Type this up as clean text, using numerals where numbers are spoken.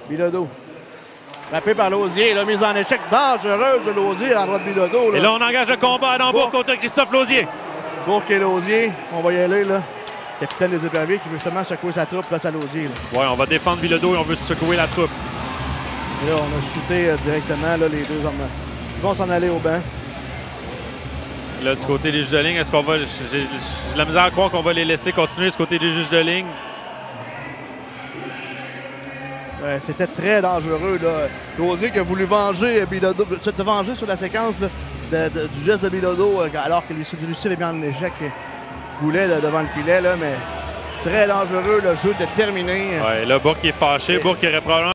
Bilodeau. Frappé par Lausier. La mise en échec dangereuse de Lausier en droit de Bilodeau. Et là, on engage le combat à Bourque contre Christophe Lausier. Bourque et Lausier. On va y aller, là. Capitaine des éperviers qui veut justement secouer sa troupe face à Lausier. Oui, on va défendre Bilodeau et on veut secouer la troupe. Et là, on a shooté directement là, les deux hommes. Ils vont s'en aller au banc. Là, du côté des juges de ligne, est-ce qu'on va... J'ai la misère à croire qu'on va les laisser continuer du côté des juges de ligne. C'était très dangereux. Lausier qui a voulu venger Bilodeau. Se venger sur la séquence là, du geste de Bilodeau, alors que lui avait bien en échec. Goulet devant le filet, là, mais très dangereux. Le jeu était terminé. Ouais, là, Bourque est fâché. Bourque aurait probablement